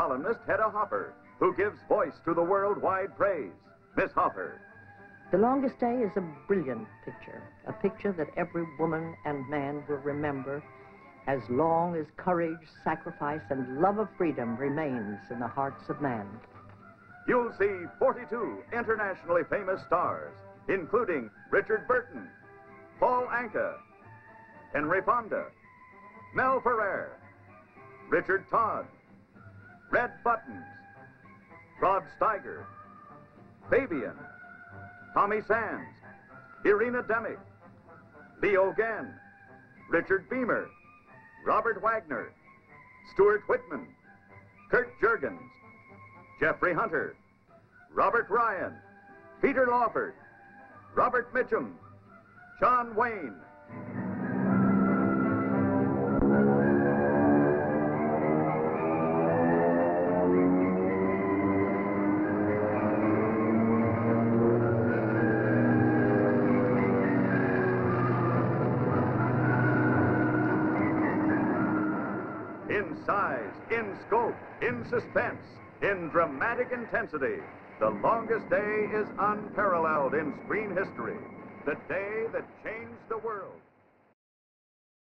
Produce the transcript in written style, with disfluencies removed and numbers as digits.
columnist Hedda Hopper, who gives voice to the worldwide praise. Miss Hopper. The Longest Day is a brilliant picture, a picture that every woman and man will remember as long as courage, sacrifice, and love of freedom remains in the hearts of man. You'll see 42 internationally famous stars, including Richard Burton, Paul Anka, Henry Fonda, Mel Ferrer, Richard Todd, Red Buttons, Rod Steiger, Fabian, Tommy Sands, Irina Demick, Leo Gann, Richard Beamer, Robert Wagner, Stuart Whitman, Kurt Jurgens, Jeffrey Hunter, Robert Ryan, Peter Lawford, Robert Mitchum, John Wayne. In size, in scope, in suspense, in dramatic intensity, The Longest Day is unparalleled in screen history. The day that changed the world.